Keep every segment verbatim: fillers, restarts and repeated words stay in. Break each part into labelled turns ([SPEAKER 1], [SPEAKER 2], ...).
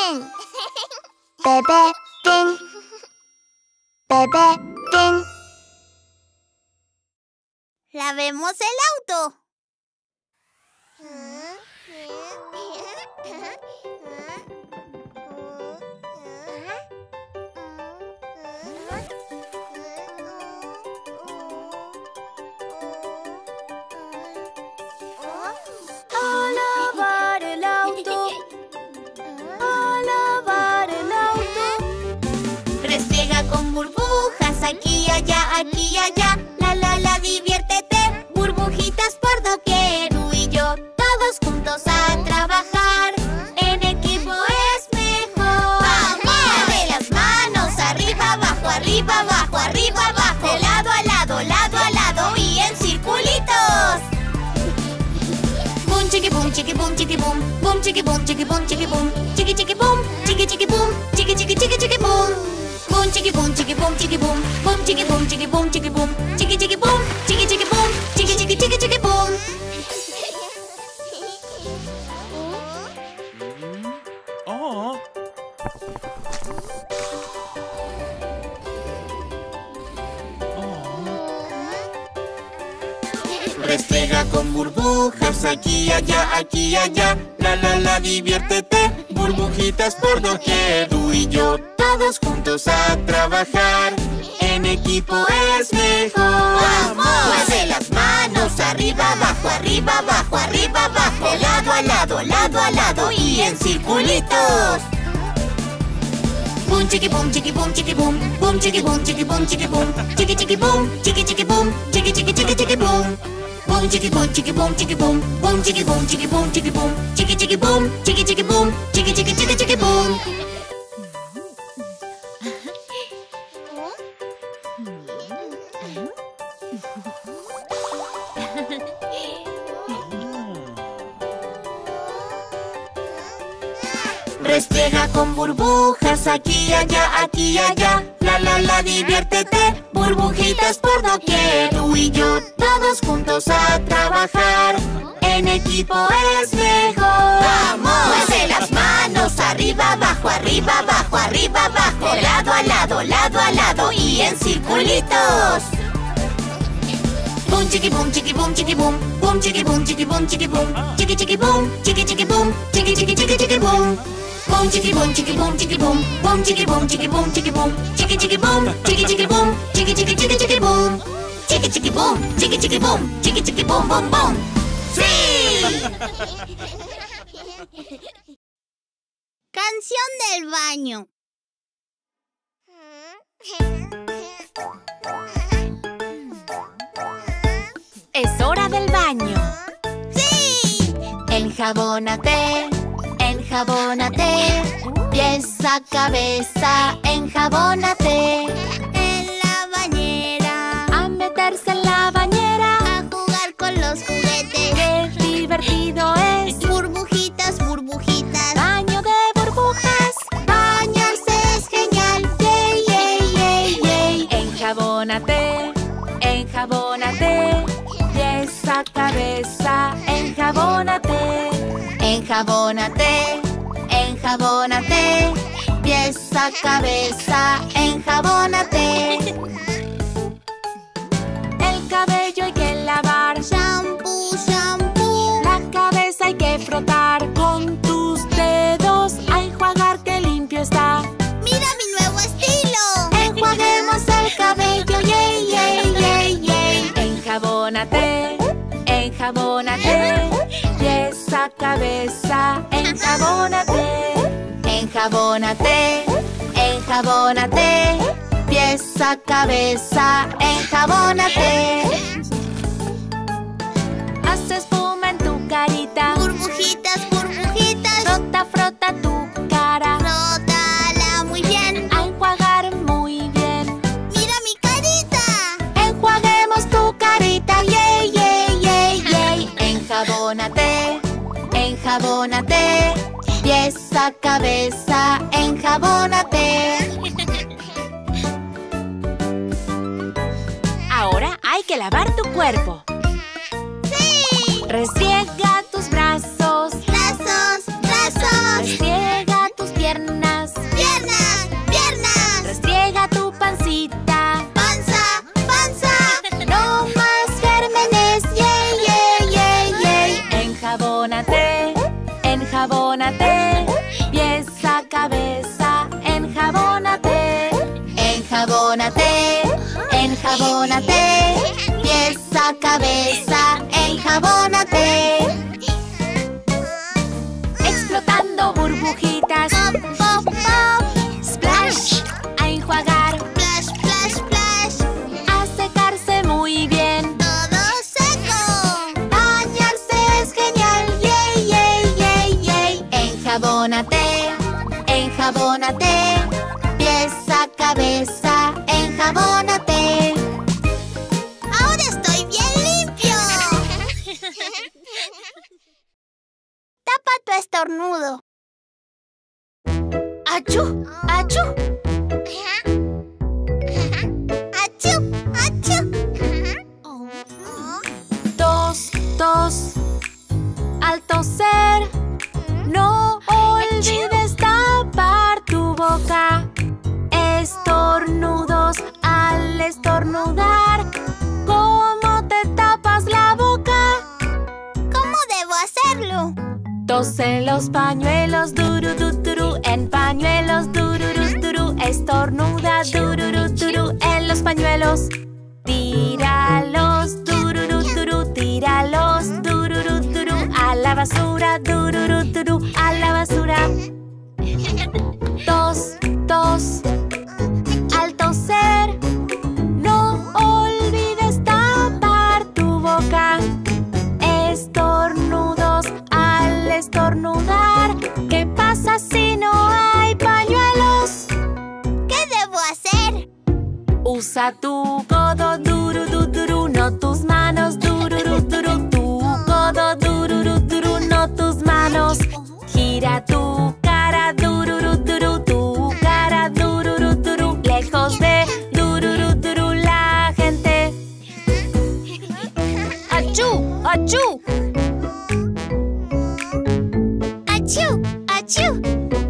[SPEAKER 1] fin. Bebé fin. Bebé fin.
[SPEAKER 2] ¡Lavemos el auto!
[SPEAKER 3] A lavar el auto. A lavar el auto.
[SPEAKER 2] Restriega con burbujas aquí y allá, aquí y allá. La la la, diviértete. Burbujitas por doquier. Tú y yo, todos juntos a trabajar. En equipo es mejor. ¡Vamos! Mueve las manos arriba, abajo, arriba, abajo, arriba, abajo. De lado a lado, lado a lado y en circulitos. Boom, chiqui, boom, chiqui, boom, chiqui, boom. Boom, chiqui, boom, chiqui, boom, chiqui, boom. Chiqui, chiqui, boom, chiqui, chiqui, boom. Chiqui, chiqui, chiqui, chiqui, boom. Boom, chiqui, boom, chiqui, boom, chiqui, boom. Boom, chiqui, boom, chiqui, boom, chiqui, boom. Chiqui, chiqui, boom, chiqui, chiqui, boom. Chiqui, chiqui, chiqui, chiqui, boom.
[SPEAKER 4] Oh.
[SPEAKER 5] Restriega con burbujas aquí y allá, aquí y allá. La la la, diviértete. Burbujitas por doquier. Tú y yo, todos juntos a trabajar. En equipo es mejor.
[SPEAKER 2] ¡Vamos!
[SPEAKER 5] Mueve las manos arriba, abajo, arriba, abajo, arriba, abajo.
[SPEAKER 2] De lado a lado, lado a lado y en circulitos. Boom, chiqui, boom, chiqui, boom, chiqui, boom. Boom, chiqui, boom, chiqui, boom, chiqui, boom. Chiqui, chiqui, boom, chiqui, chiqui, boom. Chiqui, chiqui, chiqui, chiqui, boom. Boom, chiqui, boom, chiqui, boom, chiqui, boom. Boom, chiqui, boom, chiqui, boom, chiqui, boom. Chiqui, chiqui, boom, chiqui, chiqui, boom. Chiqui, chiqui, chiqui, chiqui, boom.
[SPEAKER 5] Restriega con burbujas aquí y allá, aquí y allá. La la la, diviértete. Burbujitas por doquier. Tú y yo, todos juntos a trabajar. En equipo es mejor.
[SPEAKER 2] ¡Vamos!
[SPEAKER 5] Mueve las manos arriba, abajo, arriba, abajo, arriba, abajo.
[SPEAKER 2] De lado a lado, lado a lado y en circulitos. Boom, chiqui, boom, chiqui, boom, chiqui, boom. Boom, chiqui, boom, chiqui, boom, chiqui, boom. Chiqui, chiqui, boom, chiqui, chiqui, boom. Chiqui, chiqui, chiqui, chiqui, boom. Boom, chiqui, boom, chiqui, boom, chiqui, boom. Boom, chiqui, boom, chiqui, boom, chiqui, boom. Chiqui, chiqui, boom, chiqui, chiqui, boom. Chiqui, chiqui, chiqui, chiqui, boom. Chiqui, chiqui, boom, chiqui, chiqui, boom. Chiqui, chiqui, boom, boom, boom. ¡Sí! Canción del baño.
[SPEAKER 3] Es hora del baño.
[SPEAKER 2] ¡Sí! Enjabónate, enjabónate. Pies a cabeza, enjabónate. En la bañera,
[SPEAKER 3] A meterse en la bañera.
[SPEAKER 2] a jugar con los juguetes.
[SPEAKER 3] ¡Qué divertido es!
[SPEAKER 2] Burbujitas, burbujitas.
[SPEAKER 3] Baño de burbujas.
[SPEAKER 2] Bañarse es genial. Yay, yay, yay, yay.
[SPEAKER 3] Enjabónate, enjabónate. Pies a cabeza, enjabónate.
[SPEAKER 2] Enjabónate, enjabónate. Pies a cabeza, enjabónate.
[SPEAKER 3] El cabello hay que lavar.
[SPEAKER 2] Shampoo, shampoo.
[SPEAKER 3] La cabeza hay que frotar con tus dedos. A enjuagar que limpio está.
[SPEAKER 2] ¡Mira mi nuevo estilo!
[SPEAKER 3] Enjuaguemos el cabello, yay, yay, yay, yay. Enjabónate, enjabónate. Pies a cabeza, enjabónate.
[SPEAKER 2] Enjabónate, enjabónate. Pies a cabeza, enjabónate.
[SPEAKER 3] Haz espuma en tu carita.
[SPEAKER 2] Burbujitas, burbujitas.
[SPEAKER 3] Frota, frota tu cara.
[SPEAKER 2] Frótala muy bien.
[SPEAKER 3] A enjuagar muy bien.
[SPEAKER 2] ¡Mira mi carita!
[SPEAKER 3] Enjuaguemos tu carita, yay, yay, yay, yay.
[SPEAKER 2] Enjabónate, enjabónate. Pies a cabeza, enjabónate.
[SPEAKER 3] Ahora hay que lavar tu cuerpo.
[SPEAKER 2] ¡Sí!
[SPEAKER 3] Restriega tus brazos.
[SPEAKER 2] Brazos, brazos.
[SPEAKER 3] Restriega tus piernas. cabeza, enjabónate.
[SPEAKER 2] Enjabónate, enjabónate. Pies a cabeza, enjabónate.
[SPEAKER 3] Explotando burbujitas.
[SPEAKER 2] Pop, pop, pop.
[SPEAKER 3] Splash, a enjuagar.
[SPEAKER 2] Splash, splash, splash.
[SPEAKER 3] A secarse muy bien.
[SPEAKER 2] Todo seco. Bañarse es genial. Yay, yay, yay, yay. Enjabónate, enjabónate. Pies a cabeza, enjabónate. Ahora estoy bien limpio. Tapa tu estornudo. ¡Achú! ¡Achú! ¡Achú! ¡Achú!
[SPEAKER 3] Tos, tos. Al toser, no olvides tapar tu boca. Estornudos al estornudar. ¿Cómo te tapas la boca?
[SPEAKER 2] ¿Cómo debo hacerlo?
[SPEAKER 3] Tos en los pañuelos, duru, du, duru. En pañuelos, dururus, duru. Estornuda, dururu, duru. En los pañuelos. Tíralos, dururu, duru. Tíralos, dururu, duru. A la basura, dururu, duru. A la basura. Tos, tos. Al toser, no olvides tapar tu boca. Estornudos al estornudar. ¿Qué pasa si no hay pañuelos?
[SPEAKER 2] ¿Qué debo hacer?
[SPEAKER 3] Usa tu codo, duru, du, duru. No tus manos, dururu, duru. Tu codo, dururu, duru. No tus manos. Gira tu cara, dururu, duru. Tu cara, dururu, duru. Lejos de dururu, duru la gente. ¡Achú! ¡Achú!
[SPEAKER 2] ¡Achú! ¡Achú!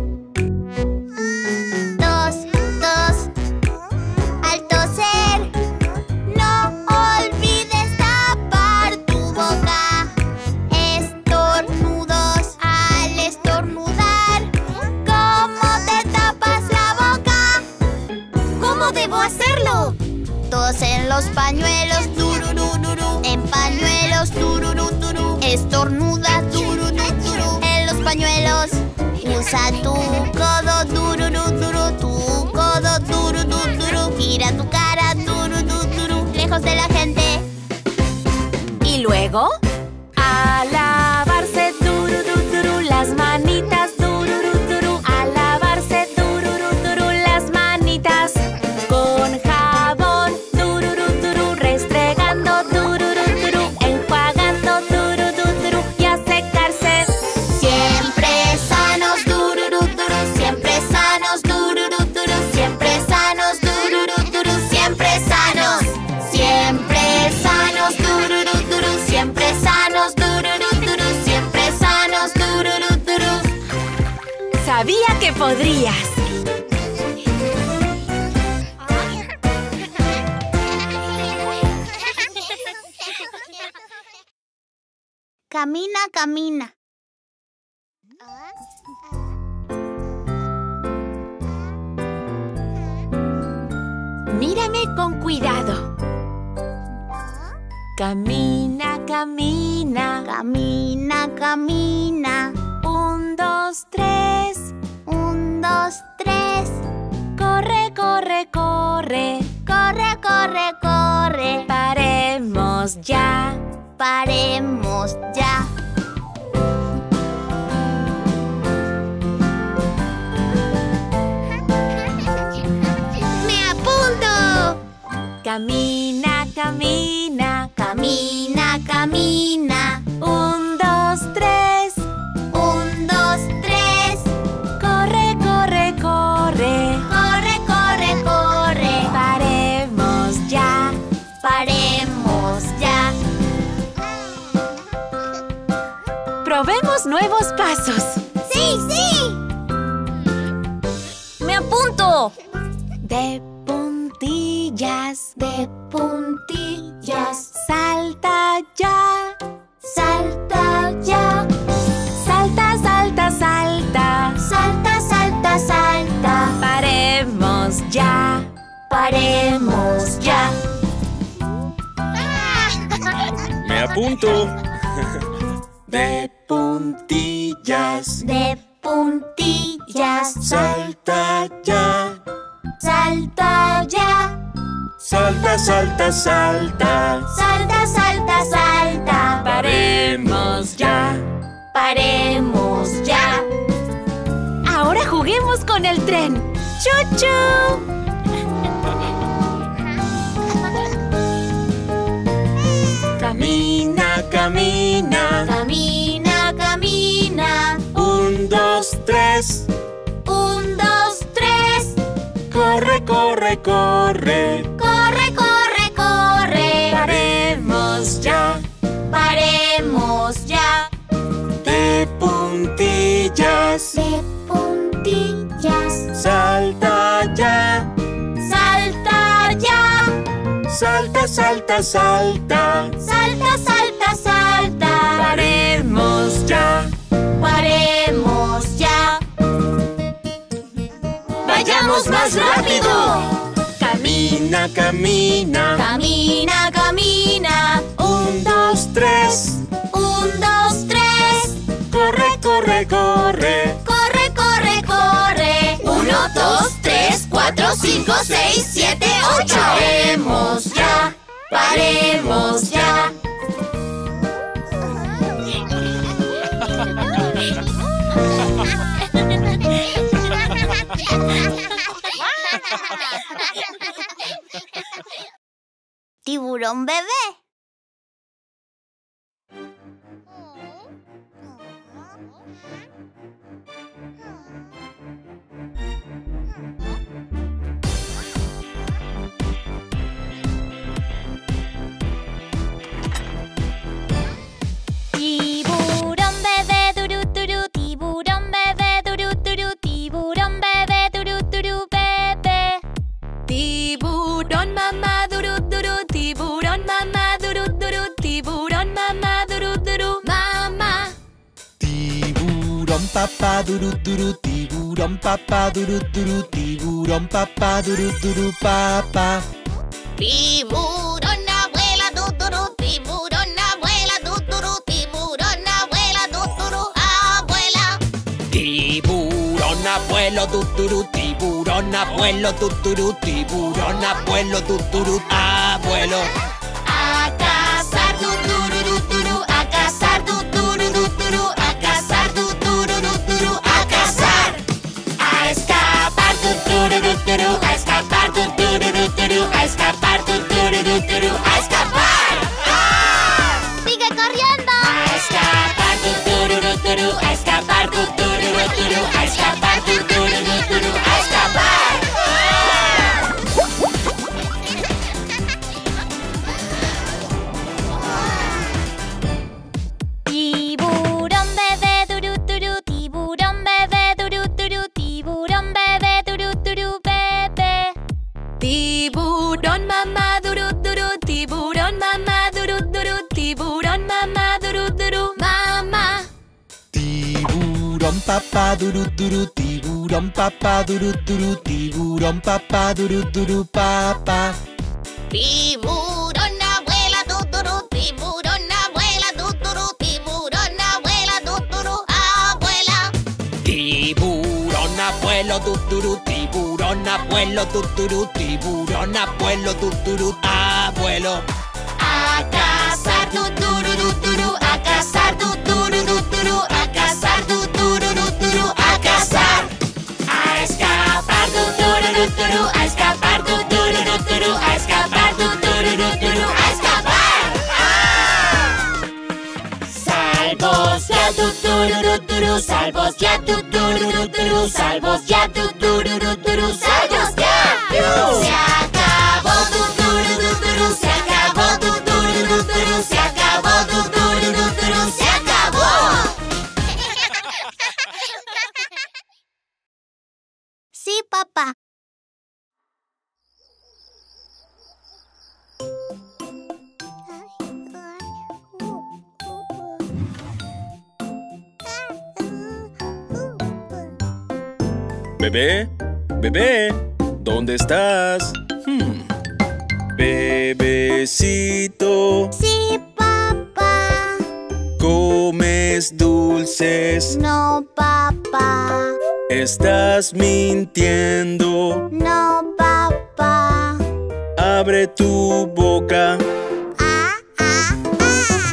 [SPEAKER 2] Tos, tos. Al toser, no olvides tapar tu boca. Estornudos al estornudar. ¿Cómo te tapas la boca? ¿Cómo debo hacerlo? Tos en los pañuelos, dururu, duru. En pañuelos, dururu, duru. Estornuda, dururu, duru. En los pañuelos. Usa tu codo, dururu, duru. Tu codo, dururu, duru. Gira tu cara, dururu, duru. Lejos de la gente.
[SPEAKER 3] Y luego, a lavarse, dururu, duru. Las manitas, dururu, duru. A lavarse, dururu, duru. Las manitas. Con jabón, dururu, duru. Restregando, dururu, duru. Enjuagando, dururu, duru. Y a secarse.
[SPEAKER 2] Siempre sanos, dururu, duru. Siempre sanos, dururu, duru. Siempre sanos, dururu, duru. Siempre sanos. Siempre sanos, dururu, duru. Siempre sanos, dururu, duru. Siempre sanos, dururu, duru.
[SPEAKER 3] Sabía que podrías.
[SPEAKER 2] Camina, camina.
[SPEAKER 3] Mírame con cuidado. Camina, camina.
[SPEAKER 2] Camina, camina.
[SPEAKER 3] Un, dos, tres.
[SPEAKER 2] Un, dos, tres.
[SPEAKER 3] Corre, corre, corre.
[SPEAKER 2] Corre, corre, corre.
[SPEAKER 3] Paremos ya.
[SPEAKER 2] Paremos ya. ¡Me apunto!
[SPEAKER 3] Camina, camina.
[SPEAKER 2] Camina, camina.
[SPEAKER 3] Un, dos, tres.
[SPEAKER 2] Un, dos, tres.
[SPEAKER 3] Corre, corre, corre.
[SPEAKER 2] Corre, corre, corre.
[SPEAKER 3] Paremos ya.
[SPEAKER 2] Paremos ya.
[SPEAKER 3] Probemos nuevos pasos.
[SPEAKER 2] ¡Sí, sí! ¡Me apunto!
[SPEAKER 3] De puntillas,
[SPEAKER 2] De puntillas.
[SPEAKER 3] salta ya.
[SPEAKER 2] Salta ya.
[SPEAKER 3] Salta, salta, salta.
[SPEAKER 2] Salta, salta, Paremos ya.
[SPEAKER 4] Me apunto.
[SPEAKER 5] De puntillas,
[SPEAKER 2] De puntillas.
[SPEAKER 5] salta ya.
[SPEAKER 2] Salta ya.
[SPEAKER 5] Salta, salta, salta.
[SPEAKER 2] Salta, salta, salta.
[SPEAKER 3] Paremos ya.
[SPEAKER 2] Paremos ya.
[SPEAKER 3] Ahora juguemos con el tren. ¡Chu-chu!
[SPEAKER 5] Camina, camina.
[SPEAKER 2] Camina, camina.
[SPEAKER 5] Un, dos, tres.
[SPEAKER 2] Un, dos, tres.
[SPEAKER 5] Corre, corre, corre.
[SPEAKER 2] Corre, corre, corre.
[SPEAKER 3] Paremos ya.
[SPEAKER 2] Paremos ya.
[SPEAKER 5] De puntillas,
[SPEAKER 2] De puntillas.
[SPEAKER 5] salta ya.
[SPEAKER 2] Salta ya.
[SPEAKER 5] Salta, salta, salta.
[SPEAKER 2] Salta, salta, salta.
[SPEAKER 3] Paremos ya.
[SPEAKER 2] Paremos ya.
[SPEAKER 3] ¡Vayamos más rápido!
[SPEAKER 5] Camina, camina.
[SPEAKER 2] Camina, camina.
[SPEAKER 5] Un, dos, tres.
[SPEAKER 2] Un, dos, tres.
[SPEAKER 5] Corre, corre, corre.
[SPEAKER 2] Corre, corre, corre.
[SPEAKER 3] Uno, dos, tres, cuatro, cinco, seis, siete, ocho.
[SPEAKER 2] Paremos ya. Paremos ya.
[SPEAKER 1] Tiburón bebé.
[SPEAKER 2] Tiburón bebé, duru, duru. Tiburón bebé, duru, duru. Tiburón bebé, duru, duru, bebé.
[SPEAKER 3] Tiburón mamá duru duru, tiburón mamá duru duru, tiburón mamá duru duru, mamá.
[SPEAKER 5] Tiburón papá duru duru, tiburón papá duru duru, tiburón papá duru duru, papá.
[SPEAKER 2] Tiburón abuela, duduru. Tiburón abuela, duduru. Tiburón abuela, duduru, abuela.
[SPEAKER 5] Tiburón abuelo tuturu, tiburón abuelo tuturu, tiburón abuelo tuturu, abuelo.
[SPEAKER 2] A cazar, duduru, duduru. A cazar, duduru, duduru. A cazar, duduru, duduru. A cazar.
[SPEAKER 5] A escapar tuturu, tuturu, a escapar tuturu, tuturu, a escapar tuturu, tuturu, a escapar.
[SPEAKER 2] Sigue corriendo.
[SPEAKER 5] A escapar tuturu, tuturu, a escapar tuturu, tuturu, a escapar tuturu, tuturu, a escapar.
[SPEAKER 2] Tiburón bebé, duru, duru. Tiburón bebé, duru, duru. Tiburón bebé, duru, duru, bebé.
[SPEAKER 3] Tiburón mamá duru duru, tiburón mamá duru duru, tiburón mamá duru duru, mamá.
[SPEAKER 5] Tiburón papá duru duru, tiburón papá duru duru, tiburón papá duru duru, papá.
[SPEAKER 2] Tiburón abuela, duduru. Tiburón abuela, duduru. Tiburón abuela, duduru, abuela.
[SPEAKER 5] Tiburón abuelo tuturu, tiburón abuelo tuturu, tiburón abuelo tuturu, abuelo.
[SPEAKER 2] A cazar, duduru, duduru. A cazar, duduru, duduru. A cazar, duduru, duduru. A cazar.
[SPEAKER 5] A escapar tuturu, tuturu, a escapar tuturu, tuturu, a escapar tuturu, tuturu, a escapar. Salvos ya tuturu, tuturu, salvos ya tuturu, tuturu, salvos ya tuturu, tuturu, salvos ya.
[SPEAKER 2] Se acabó, duduru, duduru. Se acabó, duduru, duduru. Se acabó, duduru, duduru. Se acabó.
[SPEAKER 1] Sí, papá.
[SPEAKER 4] Bebé, bebé, ¿dónde estás? Hmm. Bebecito.
[SPEAKER 1] Sí, papá.
[SPEAKER 4] ¿Comes dulces?
[SPEAKER 1] No, papá.
[SPEAKER 4] ¿Estás mintiendo?
[SPEAKER 1] No, papá.
[SPEAKER 4] Abre tu boca.
[SPEAKER 1] Ah, ah, ah.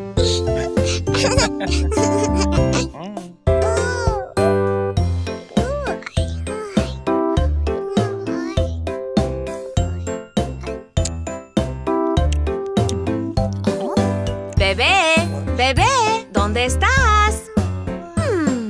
[SPEAKER 3] Bebé, bebé, ¿dónde estás? Hmm,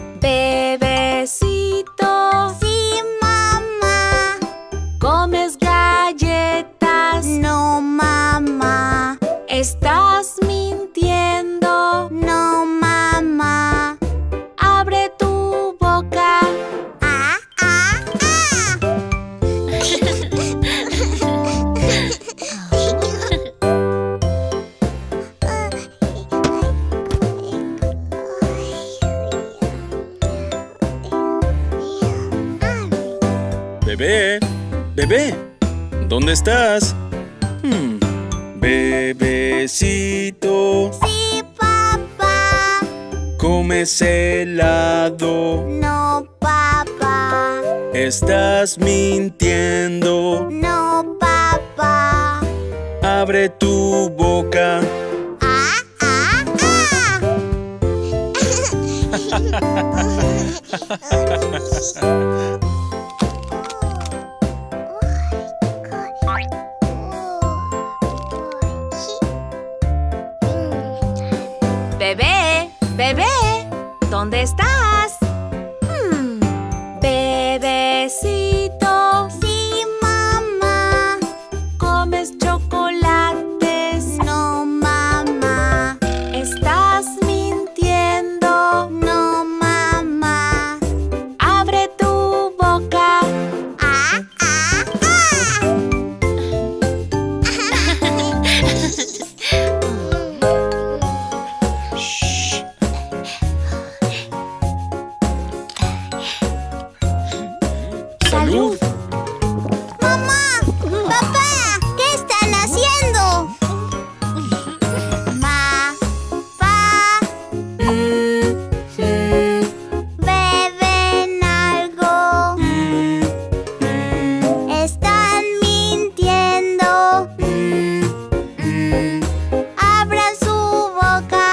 [SPEAKER 3] Bebecito.
[SPEAKER 1] Sí, mamá.
[SPEAKER 3] ¿Comes galletas?
[SPEAKER 1] No, mamá.
[SPEAKER 3] ¿Estás mintiendo?
[SPEAKER 1] No, mamá.
[SPEAKER 3] Abre tu boca.
[SPEAKER 1] Ah, ah, ah.
[SPEAKER 4] Bebé, bebé, ¿dónde estás? Hmm, Bebecito.
[SPEAKER 1] Sí, papá.
[SPEAKER 4] ¿Comes helado?
[SPEAKER 1] No, papá.
[SPEAKER 4] ¿Estás mintiendo?
[SPEAKER 1] No, papá.
[SPEAKER 4] Abre tu boca.
[SPEAKER 1] Ah, ah, ah.
[SPEAKER 3] Bebé, bebé, ¿dónde estás? Hmm, Bebecito.
[SPEAKER 1] Sí, mamá.
[SPEAKER 3] ¿Comes chocolates?
[SPEAKER 1] No, mamá.
[SPEAKER 3] ¿Estás mintiendo?
[SPEAKER 1] No, mamá.
[SPEAKER 3] Abre tu boca.
[SPEAKER 1] Ah, ah, ah.
[SPEAKER 4] ¡Salud!
[SPEAKER 1] Mamá, papá, ¿qué están haciendo? Ma, pa, beben algo. Están mintiendo. Abran su boca.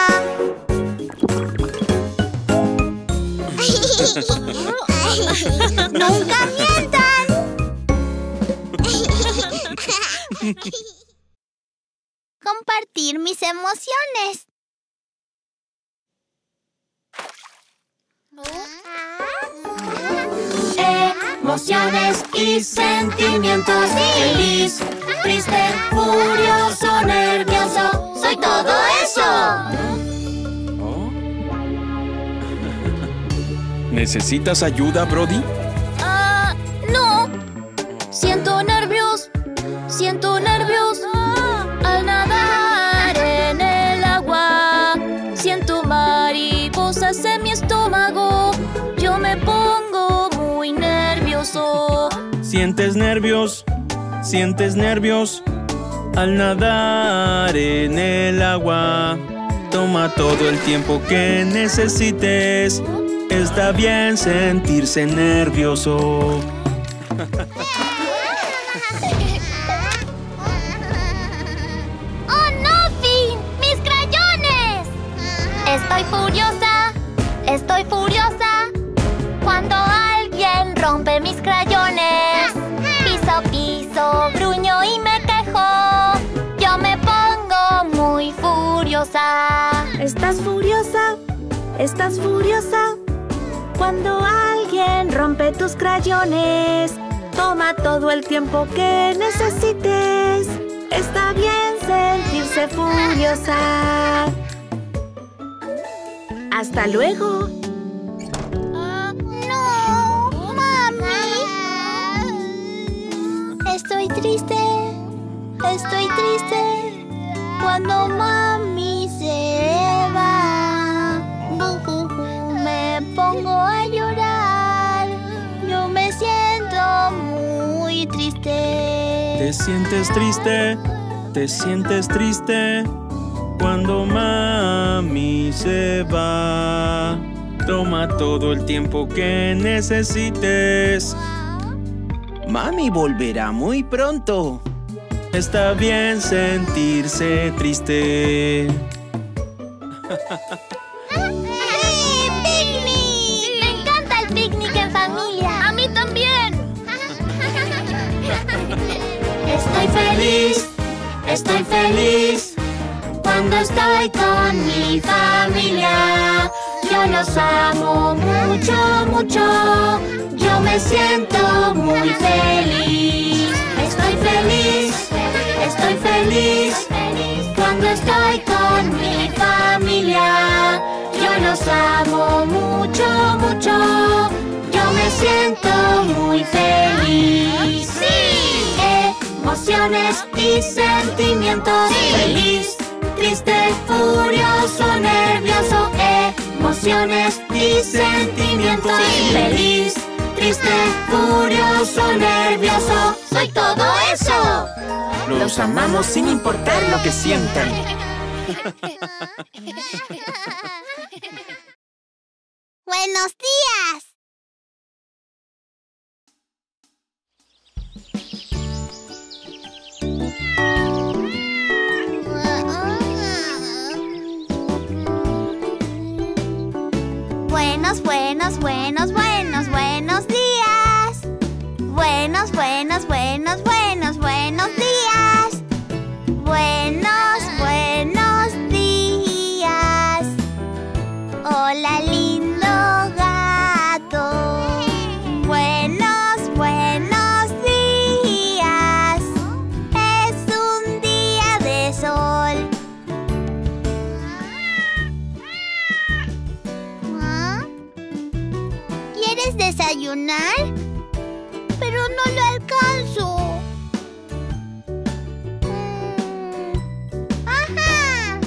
[SPEAKER 1] ¡Nunca mientan! Compartir mis emociones.
[SPEAKER 2] Emociones y sentimientos. Feliz, triste, furioso, nervioso. Soy todo eso.
[SPEAKER 4] ¿Necesitas ayuda, Brody?
[SPEAKER 2] Ah, no. Siento nervios. Siento nervios. Al nadar en el agua. Siento mariposas en mi estómago. Yo me pongo muy nervioso.
[SPEAKER 4] ¿Sientes nervios? ¿Sientes nervios? Al nadar en el agua. Toma todo el tiempo que necesites. Está bien sentirse nervioso.
[SPEAKER 2] ¡Oh, no, Finn! ¡Mis crayones! Estoy furiosa, estoy furiosa cuando alguien rompe mis crayones. Piso, piso, gruño y me quejo. Yo me pongo muy furiosa.
[SPEAKER 3] ¿Estás furiosa? ¿Estás furiosa? Cuando alguien rompe tus crayones, toma todo el tiempo que necesites. Está bien sentirse furiosa. ¡Hasta luego!
[SPEAKER 1] No, mami. Estoy triste. Estoy triste cuando mami se va. Bujuju, me pongo a llorar. Yo me siento muy triste.
[SPEAKER 4] Te Te sientes triste, te sientes triste cuando mami se va. Toma todo el tiempo que necesites.
[SPEAKER 6] Mami volverá muy pronto.
[SPEAKER 4] Está bien sentirse triste.
[SPEAKER 1] ¡Eh, picnic! ¡Me encanta el picnic en familia!
[SPEAKER 3] ¡A mí también!
[SPEAKER 5] Estoy feliz, estoy feliz cuando estoy con mi familia. Yo los amo mucho, mucho. Yo me siento muy feliz. Estoy feliz, estoy feliz cuando estoy con mi familia. Yo los amo mucho, mucho. Yo me siento muy feliz.
[SPEAKER 1] ¡Sí!
[SPEAKER 5] Emociones y sentimientos.
[SPEAKER 1] Sí.
[SPEAKER 5] Feliz, triste, furioso, nervioso. Emociones y sentimientos.
[SPEAKER 1] Sí.
[SPEAKER 5] Feliz, triste, furioso, nervioso.
[SPEAKER 1] ¡Soy todo eso!
[SPEAKER 6] Los amamos sin importar lo que sientan.
[SPEAKER 1] ¡Buenos días! Buenos, buenos, buenos, buenos, buenos días. Buenos, buenos, buenos, buenos, buenos días. Buenos, buenos días. Hola, lindo gato. Buenos, buenos días. Es un día de sol. ¿Ah? ¿Quieres desayunar? Pero no lo alcanzo. Mm. ¡Ajá!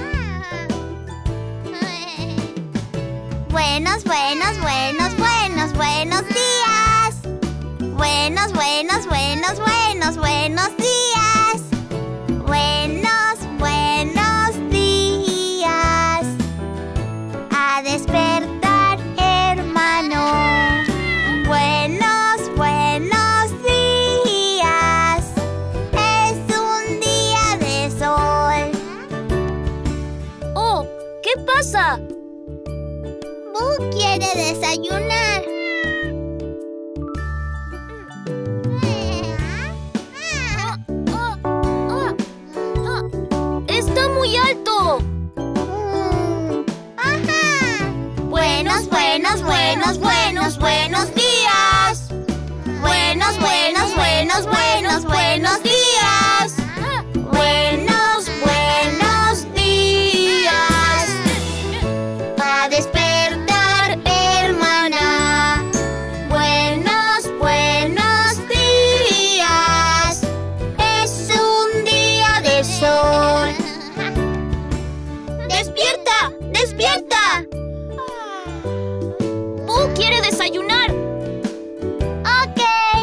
[SPEAKER 1] Buenos, buenos, buenos, buenos, buenos días. Buenos, buenos, buenos, buenos, buenos días. Buenos, buenos días. A despertar, hermano. Buenos, buenos días. Es un día de sol.
[SPEAKER 3] ¡Oh! ¿Qué pasa?
[SPEAKER 1] Boo quiere desayunar.
[SPEAKER 3] ¡Está muy alto!
[SPEAKER 1] Mm, Ajá. Buenos, buenos, buenos, buenos, buenos días. Buenos, buenos, buenos, buenos, buenos días. Buenos, buenos días. A despertar, hermana. Buenos, buenos días. Es un día de sol. ¡Despierta! ¡Despierta!
[SPEAKER 3] ¡Boo quiere desayunar!
[SPEAKER 1] Ok.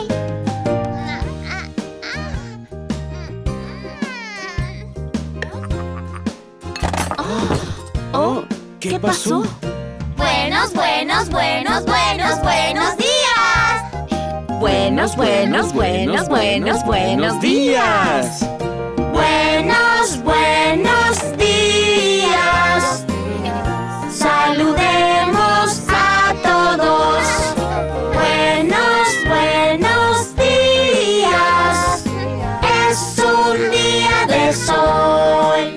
[SPEAKER 6] Oh, ¿qué pasó?
[SPEAKER 1] Buenos, buenos, buenos, buenos, buenos días.
[SPEAKER 3] Buenos, buenos, buenos, buenos, buenos días.
[SPEAKER 5] Buenos, buenos días. Saludemos a todos. Buenos, buenos días. Es un día de sol.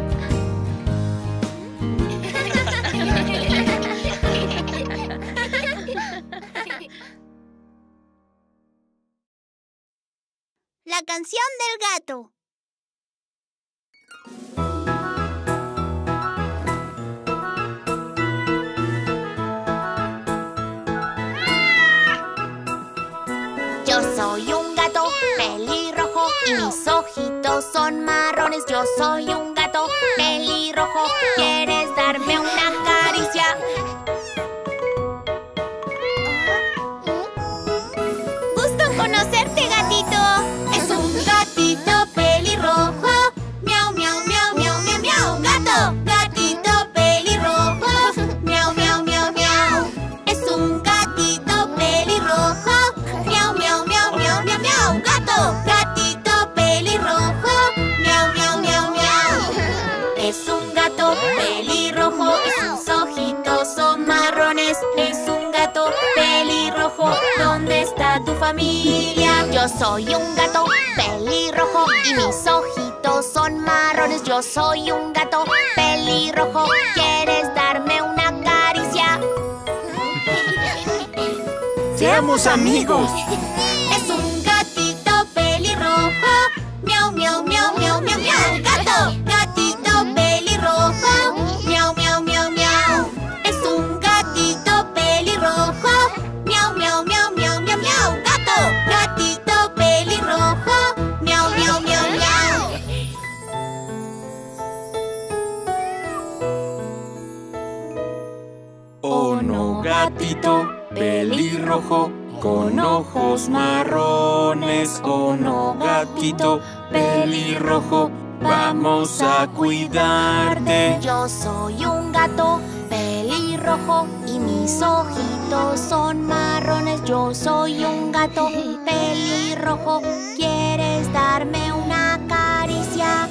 [SPEAKER 1] La canción del gato.
[SPEAKER 2] Yo soy un gato pelirrojo y mis ojitos son marrones. Yo soy un gato pelirrojo. ¿Quieres darme una caricia?
[SPEAKER 1] Gusto en conocerte, gatito.
[SPEAKER 2] Es un gato
[SPEAKER 3] ¿Dónde está tu familia?
[SPEAKER 1] Yo soy un gato pelirrojo y mis ojitos son marrones. Yo soy un gato pelirrojo. ¿Quieres darme una caricia?
[SPEAKER 6] ¡Seamos amigos!
[SPEAKER 2] Es un gatito pelirrojo. Miau, miau, miau, miau, miau, miau. Gato, gatito pelirrojo. Miau, miau, miau, miau. Es un gatito pelirrojo. Miau, miau, miau, miau, miau, miau. Gato, gatito pelirrojo. Miau, miau, miau, miau.
[SPEAKER 4] Oh no, gatito pelirrojo con ojos marrones. Oh no, gatito pelirrojo, vamos a cuidarte.
[SPEAKER 1] Yo soy un gato pelirrojo y mis ojitos son marrones. Yo soy un gato pelirrojo. ¿Quieres darme una caricia?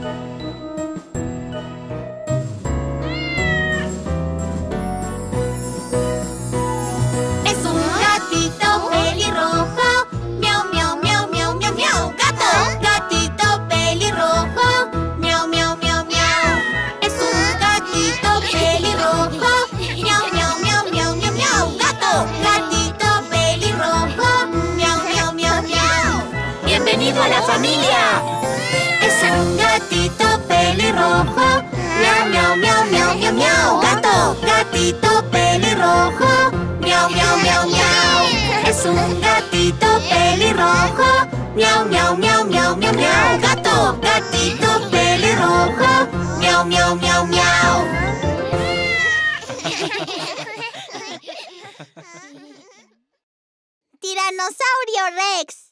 [SPEAKER 2] Es un gatito pelirrojo. Miau, miau, miau, miau, miau, miau. Gato, gatito pelirrojo. Miau, miau, miau, miau. Es un gatito pelirrojo. Miau, miau, miau, miau, miau, miau. Gato, gatito pelirrojo. Miau, miau, miau, miau.
[SPEAKER 3] ¡Bienvenido a la familia!
[SPEAKER 2] Es un gatito pelirrojo. Miau, miau, miau, miau, miau, miau. Gato, gatito pelirrojo. Miau, miau, miau, miau. Es un gatito pelirrojo. Miau, miau, miau, miau, miau, miau. Gato, gatito pelirrojo. Miau, miau, miau, miau.
[SPEAKER 1] Tiranosaurio Rex.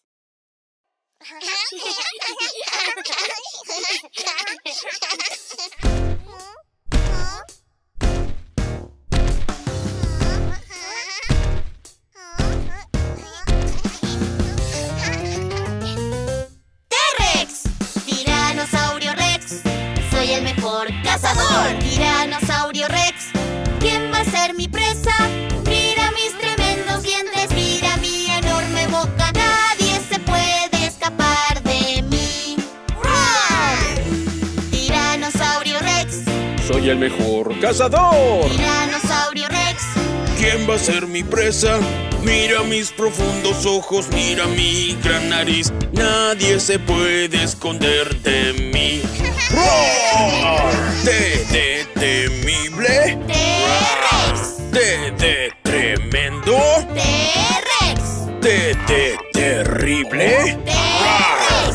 [SPEAKER 2] T-Rex, Tiranosaurio Rex, soy el mejor cazador. Tiranosaurio Rex, ¿quién va a ser mi presa? Mira mis tremendos dientes, mira mi enorme boca. Nadie se puede escapar de mí. ¡Roar! Tiranosaurio Rex,
[SPEAKER 4] Soy el mejor cazador.
[SPEAKER 2] Tiranosaurio Rex,
[SPEAKER 4] ¿Quién va a ser mi presa? Mira mis profundos ojos, mira mi gran nariz. Nadie se puede esconder de mí. ¡Roar! T de temible,
[SPEAKER 2] T-Rex,
[SPEAKER 4] T de tremendo,
[SPEAKER 2] T-Rex,
[SPEAKER 4] T de terrible.
[SPEAKER 2] T-Rex.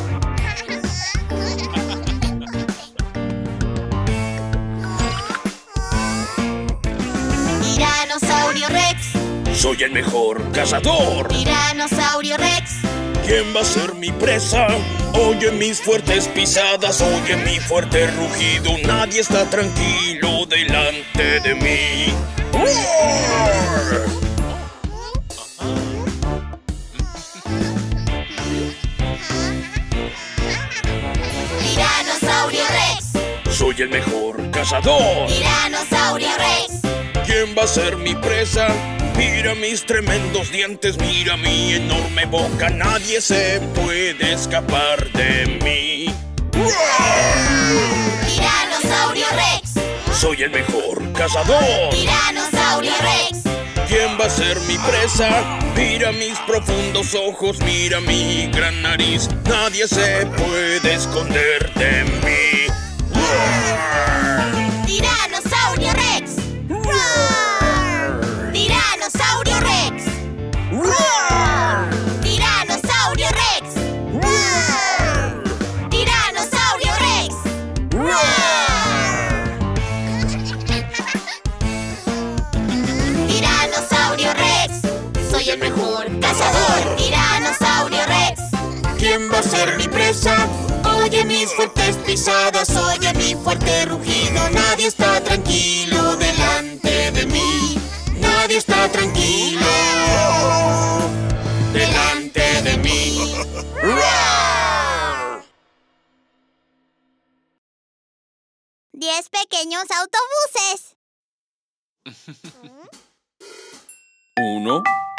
[SPEAKER 2] Tiranosaurio Rex,
[SPEAKER 4] Soy el mejor cazador.
[SPEAKER 2] Tiranosaurio Rex,
[SPEAKER 4] ¿Quién va a ser mi presa? Oye mis fuertes pisadas, oye mi fuerte rugido. Nadie está tranquilo delante de mí. ¡Roar!
[SPEAKER 2] Tiranosaurio Rex,
[SPEAKER 4] Soy el mejor cazador.
[SPEAKER 2] Tiranosaurio Rex,
[SPEAKER 4] ¿Quién va a ser mi presa? Mira mis tremendos dientes, mira mi enorme boca. Nadie se puede escapar de mí. ¡Roar!
[SPEAKER 2] Tiranosaurio Rex,
[SPEAKER 4] Soy el mejor cazador.
[SPEAKER 2] Tiranosaurio Rex,
[SPEAKER 4] ¿Quién va a ser mi presa? Mira mis profundos ojos, mira mi gran nariz. Nadie se puede esconder de mí. ¡Roar!
[SPEAKER 2] Tiranosaurio Rex,
[SPEAKER 4] ¡Roar!
[SPEAKER 2] Tiranosaurio Rex,
[SPEAKER 4] ¡Roar!
[SPEAKER 2] Tiranosaurio Rex,
[SPEAKER 4] ¡Roar!
[SPEAKER 2] Tiranosaurio Rex. Tiranosaurio Rex, soy el mejor cazador. Tiranosaurio Rex,
[SPEAKER 5] ¿Quién va a ser mi presa? Oye mis fuertes pisadas, oye mi fuerte rugido. Nadie está tranquilo delante de mí. Nadie está tranquilo delante de mí. ¡Roar!
[SPEAKER 1] Diez pequeños autobuses.
[SPEAKER 4] Uno,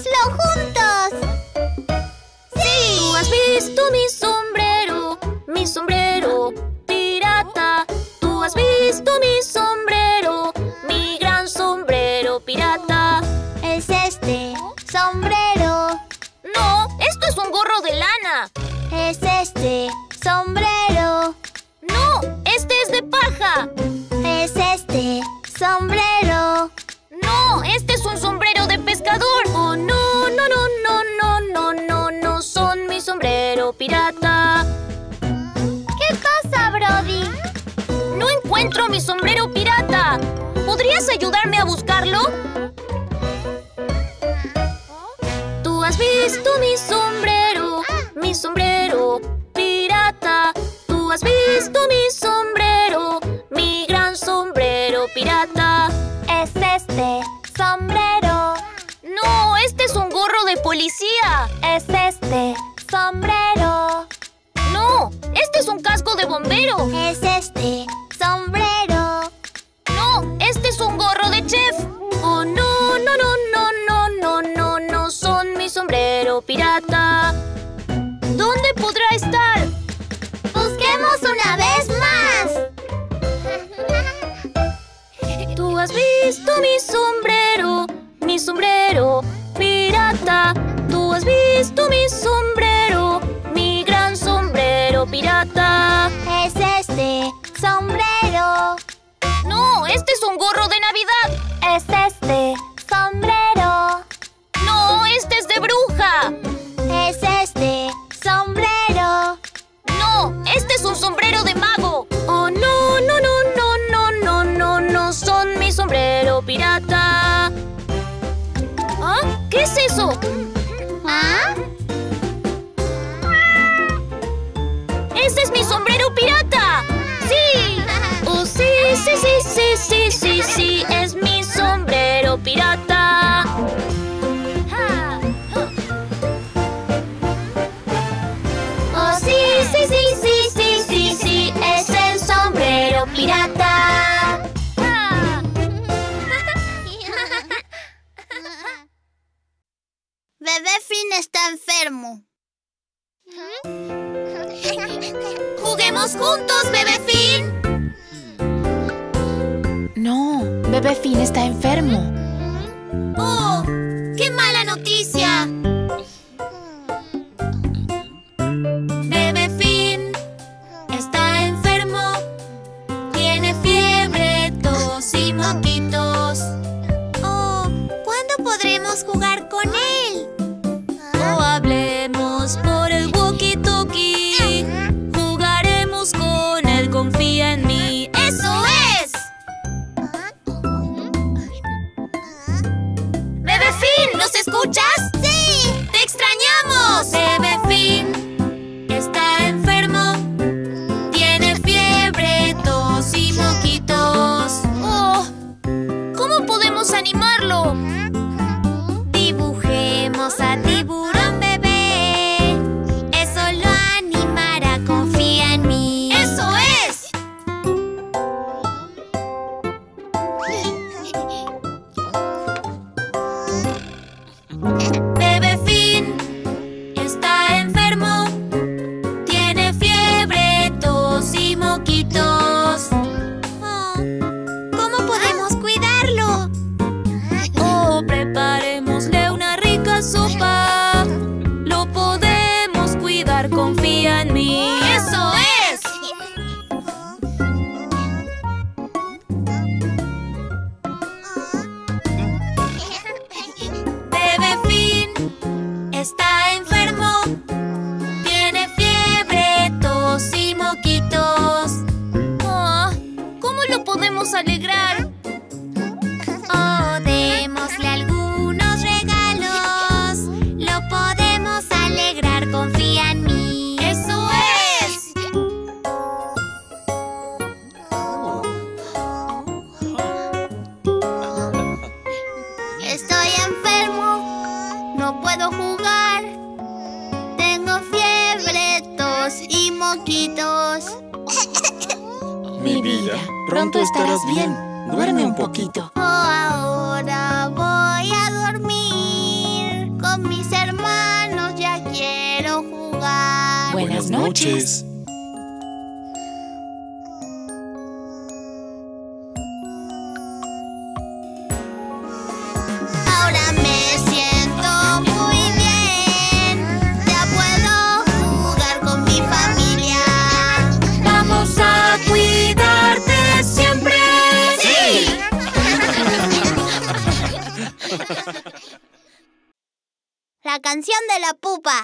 [SPEAKER 2] ¡Hagámoslo juntos! ¡Sí!
[SPEAKER 7] ¿Tú has visto mi sombrero? Mi sombrero pirata. ¿Tú has visto mi sombrero? Mi gran sombrero pirata.
[SPEAKER 2] Es este sombrero.
[SPEAKER 7] No, esto es un gorro de lana.
[SPEAKER 2] Es este sombrero.
[SPEAKER 7] No, este es de paja.
[SPEAKER 2] Es este sombrero.
[SPEAKER 7] No, este es un sombrero de pescador. Oh, no, no, no, no, no, no, no, no son mi sombrero pirata.
[SPEAKER 2] ¿Qué pasa, Brody?
[SPEAKER 7] No encuentro mi sombrero pirata. ¿Podrías ayudarme a buscarlo? ¿Tú has visto mi sombrero? Mi sombrero pirata. ¿Tú has visto mi sombrero? Mi gran sombrero pirata.
[SPEAKER 2] Es este sombrero.
[SPEAKER 7] No, este es un gorro de policía.
[SPEAKER 2] Es este sombrero.
[SPEAKER 7] No, este es un casco de bombero.
[SPEAKER 2] Es este sombrero.
[SPEAKER 7] No, este es un gorro de chef. Oh, no, no, no, no, no, no, no, no son mi sombrero pirata. ¿Dónde podrá estar?
[SPEAKER 2] ¡Busquemos una vez más!
[SPEAKER 7] ¿Tú has visto mi sombrero? Mi sombrero pirata. ¿Tú has visto mi sombrero? Mi gran sombrero pirata.
[SPEAKER 2] Es este sombrero.
[SPEAKER 7] No, este es un gorro de Navidad.
[SPEAKER 2] Es este sombrero.
[SPEAKER 7] No, este es de bruja.
[SPEAKER 2] Es este sombrero.
[SPEAKER 7] No, este es un sombrero de mago. Oh, no, no, no, no, no, no, no, no son mi sombrero pirata. ¿Ah? ¿Qué es eso?
[SPEAKER 2] ¿Ah?
[SPEAKER 7] ¡Ese es mi sombrero pirata! ¡Sí! ¡Oh, sí, sí, sí, sí, sí, sí, sí! ¡Es mi sombrero pirata!
[SPEAKER 2] ¡Oh, sí, sí, sí, sí, sí, sí, sí! ¡Es el sombrero pirata! Bebé Finn está enfermo. ¡Juguemos juntos, Bebé Finn!
[SPEAKER 3] No, Bebé Finn está enfermo.
[SPEAKER 2] ¡Oh! ¡Qué mala noticia! Bebé Finn está enfermo. Tiene fiebre, tos y moquitos. ¡Oh! ¿Cuándo podremos jugar con él?
[SPEAKER 7] O hablemos por el walkie-talkie. Jugaremos con él, confía en mí.
[SPEAKER 2] ¡Eso es!
[SPEAKER 7] ¡Bebé Finn! ¿Nos escuchas?
[SPEAKER 2] ¡Sí!
[SPEAKER 7] ¡Te extrañamos!
[SPEAKER 2] Bebé Finn está enfermo. Tiene fiebre, tos y moquitos.
[SPEAKER 7] ¡Oh! ¿Cómo podemos animarlo?
[SPEAKER 2] Dibujemos a Tiburón Bebé. Eso lo animará, confía en mí.
[SPEAKER 7] ¡Eso es!
[SPEAKER 2] Bebé Finn está enfermo. Tiene fiebre, tos y moquitos. Oh, ¿cómo podemos cuidarlo?
[SPEAKER 7] Oh, preparémosle una rica sopa. Lo podemos cuidar, confía en mí.
[SPEAKER 2] ¡Eso es! Bebé Finn está enfermo. Tiene fiebre, tos y moquitos.
[SPEAKER 7] Oh, ¿cómo lo podemos alegrar?
[SPEAKER 2] Oh, démosle algunos regalos. Lo podemos alegrar, confía en mí. ¡Eso es! Estoy enfermo. No puedo jugar. Tengo fiebre, tos y moquitos.
[SPEAKER 4] Mi vida, pronto estarás bien. Duerme un poquito.
[SPEAKER 2] Oh, ahora voy a dormir con mis hermanos, ya quiero jugar.
[SPEAKER 3] Buenas noches.
[SPEAKER 2] Ahora me siento muy bien, ya puedo jugar con mi familia.
[SPEAKER 3] Vamos a cuidarte siempre.
[SPEAKER 2] ¡Sí! La canción de la pupa.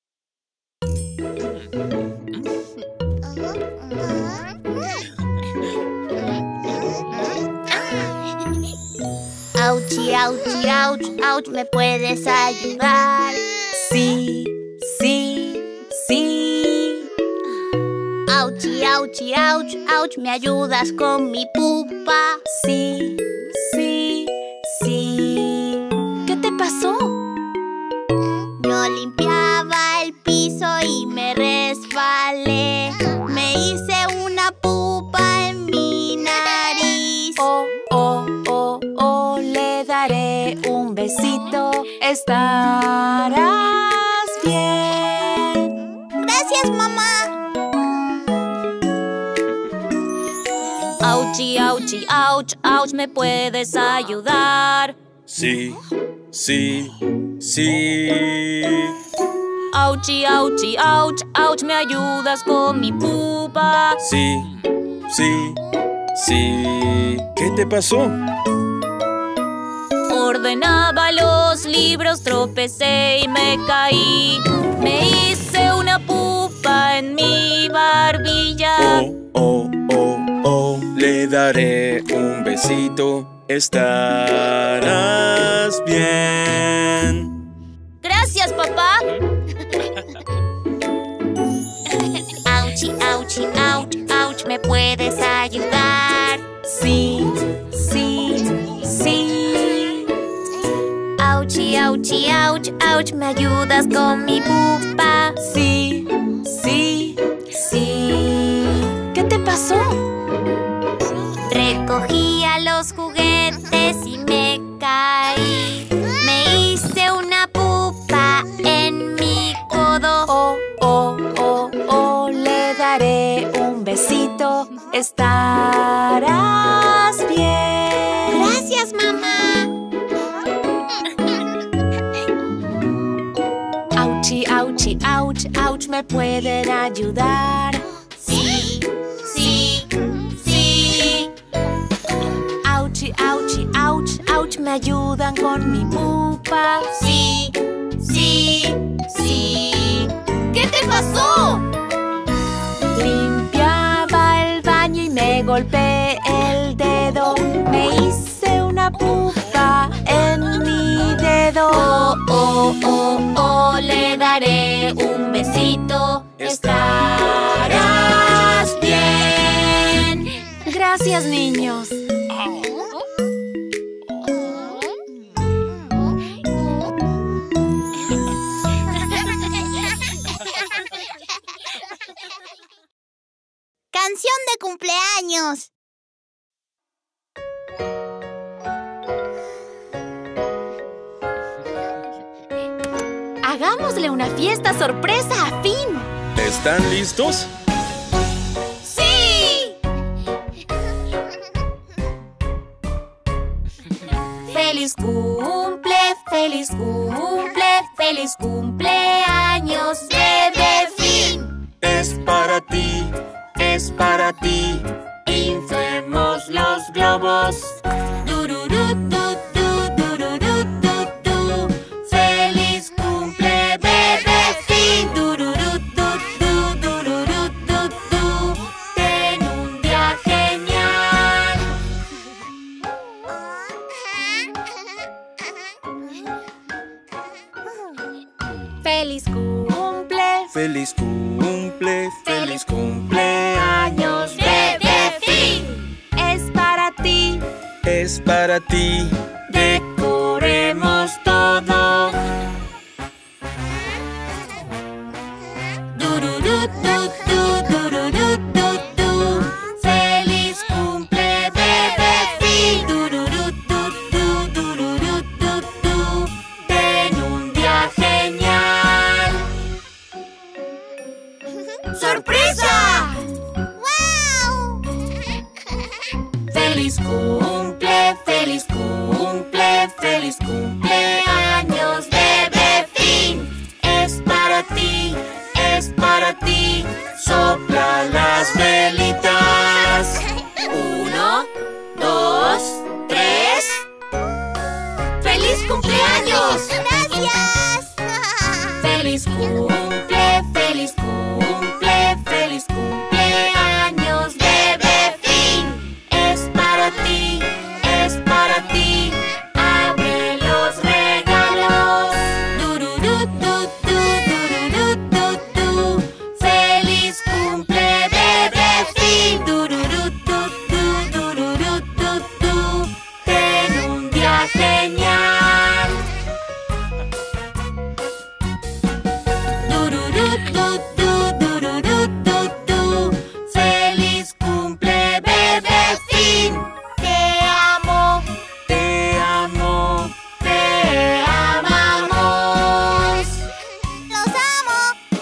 [SPEAKER 2] Auchi, auchi, ouch, ouch, ¿me puedes ayudar?
[SPEAKER 3] Sí, sí, sí.
[SPEAKER 2] Auchi, auchi, ouch, ouch, ¿me ayudas con mi pupa?
[SPEAKER 3] Sí, sí, sí. ¿Qué te pasó?
[SPEAKER 2] Yo limpiaba el piso y me resbalé. Me hice una pupa en mi nariz.
[SPEAKER 3] Oh, oh, oh, oh, le daré un besito. Estarás bien.
[SPEAKER 2] Gracias, mamá.
[SPEAKER 8] Auchi, auchi, ouch, ouch, ¿me puedes ayudar?
[SPEAKER 4] Sí, sí, sí.
[SPEAKER 8] Auchi, auchi, ouch, ouch, ¿me ayudas con mi pupa?
[SPEAKER 4] Sí, sí, sí. ¿Qué te pasó?
[SPEAKER 8] Ordenaba los libros, tropecé y me caí. Me hice una pupa en mi barbilla.
[SPEAKER 4] Oh, oh, oh, oh, le daré un besito. Estarás bien.
[SPEAKER 8] Gracias, papá.
[SPEAKER 2] Auchi, auchi, ouch, ouch, ¿me puedes ayudar?
[SPEAKER 3] Sí, sí, sí.
[SPEAKER 2] Auchi, auchi, ouch, ouch, ¿me ayudas con mi pupa?
[SPEAKER 3] Sí, sí, sí. ¿Qué te pasó?
[SPEAKER 2] Recogía los juguetes y me caí. Me hice una pupa en mi codo.
[SPEAKER 3] Oh, oh, oh, oh, le daré un besito. Estarás bien.
[SPEAKER 2] Gracias, mamá.
[SPEAKER 3] Auchi, auchi, ouch, ouch, ¿me pueden ayudar?
[SPEAKER 2] Sí, sí, sí.
[SPEAKER 3] Auchi, auchi, ouch, ouch, ¿me ayudan con mi pupa?
[SPEAKER 2] Sí, sí, sí. ¿Qué te pasó?
[SPEAKER 3] Limpiaba el baño y me golpeé el dedo. Me hice una pupa en mi dedo.
[SPEAKER 2] Oh, oh, oh, oh, le daré un besito. Estarás bien.
[SPEAKER 3] Gracias, niños.
[SPEAKER 2] Canción de cumpleaños.
[SPEAKER 3] Hagámosle una fiesta sorpresa a Finn.
[SPEAKER 4] ¿Están listos?
[SPEAKER 2] ¡Sí! Feliz cumple, feliz cumple, feliz cumpleaños, bebé Finn.
[SPEAKER 4] Es para ti, es para ti.
[SPEAKER 2] Inflemos los globos. Dururú, du, du, dururú, du, du. Feliz cumple, bebé Finn. Dururú, du, du, dururú, du, du. Ten un día genial.
[SPEAKER 3] Feliz cumple.
[SPEAKER 4] Feliz cumple, feliz
[SPEAKER 2] Cumpleaños, bebé Finn.
[SPEAKER 3] Es para ti.
[SPEAKER 4] Es para ti.
[SPEAKER 2] Decoremos todo. Dururú, du, du, dururú, du, du. Feliz cumple, bebé Finn. Dururú, du, du, dururú, du, du. Ten un día Cumple, feliz cumple, feliz cumpleaños, bebé Fin. Es para ti, es para ti. Abre los regalos. Dururututú, dururututú. Feliz cumple, bebé Fin. Dururututú, dururututú. Ten un día genial. Dururututú, dururututú. Feliz cumple, bebé Fin. Te amo,
[SPEAKER 4] Te amo.
[SPEAKER 2] te amamos.
[SPEAKER 1] ¡Los amo!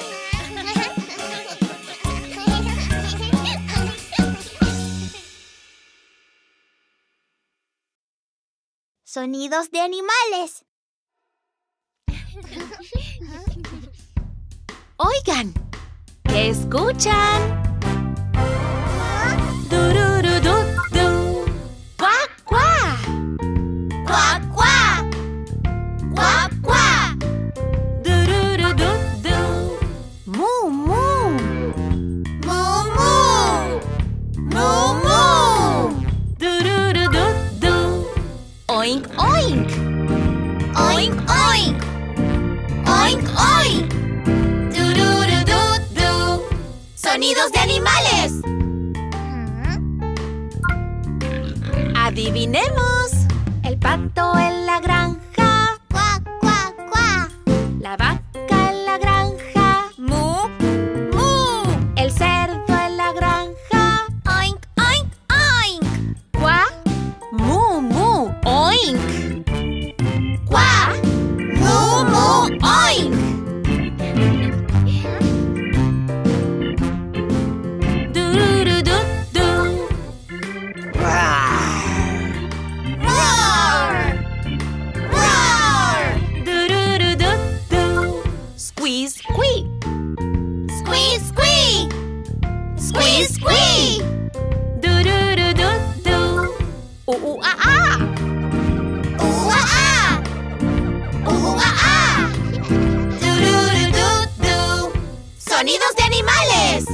[SPEAKER 1] Sonidos de animales.
[SPEAKER 3] Oigan, ¿qué escuchan? Dururudutú. ¡Cuac, cuac!
[SPEAKER 2] ¡Cuac, cuac! ¡Cuac, cuac!
[SPEAKER 3] Dururudutú. ¡Mu, mu!
[SPEAKER 2] ¡Mu, mu! ¡Mu, mu!
[SPEAKER 3] Dururudutú. ¡Oink, oink!
[SPEAKER 2] ¡Oink, oink! ¡Oink, oink! ¡Dururudutú! ¡Sonidos de animales!
[SPEAKER 3] ¡Adivinemos! El pato en la granja.
[SPEAKER 1] ¡Cuac, cuac, cuac!
[SPEAKER 3] La vaca en la granja.
[SPEAKER 2] ¡Mu, mu!
[SPEAKER 3] El cerdo en la granja.
[SPEAKER 2] ¡Oink, oink, oink!
[SPEAKER 3] ¡Cuac! ¡Mu, mu! ¡Oink!
[SPEAKER 2] ¡Cuac! ¡Mu, mu! ¡Oink!
[SPEAKER 3] Dururudutú.
[SPEAKER 2] ¡Roar! ¡Roar!
[SPEAKER 3] Dururudutú. Squeeze, squeak.
[SPEAKER 2] ¡Squeeze, squeak! ¡Squeeze, squeak!
[SPEAKER 3] Dururudutú. Uh, uh, ah, ah.
[SPEAKER 2] ¡Ua, ah! ¡Ua, ah! ¡Tururututú! ¡Sonidos de animales!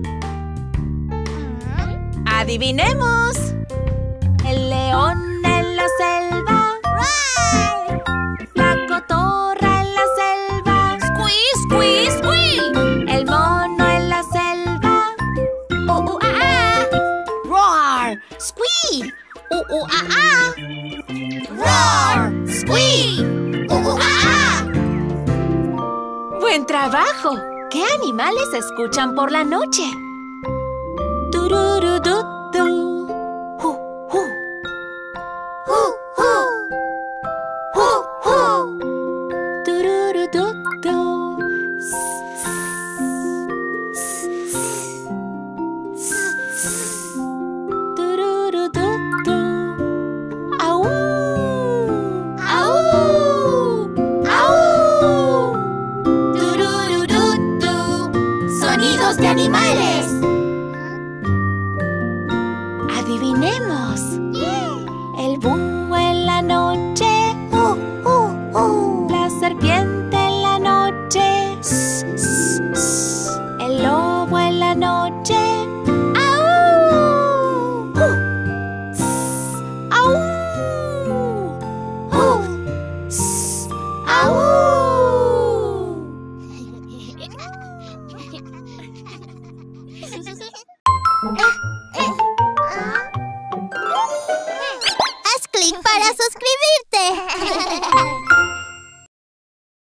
[SPEAKER 3] Adivinemos. El león en la selva. La cotorra en la selva.
[SPEAKER 2] ¡Squeeze, squeeze, squeak!
[SPEAKER 3] El mono en la selva. Uh, uh, ah, ah. Roar. Squeak. Uh, uh, ah, ah.
[SPEAKER 2] ¡Roar! ¡Squeak! ¡Ua, ah!
[SPEAKER 3] ¡Buen trabajo! ¿Qué animales escuchan por la noche? Tururudutú. Ju, ju.
[SPEAKER 2] ¡Hu, hu! ¡Hu, hu!
[SPEAKER 3] Tururudutú.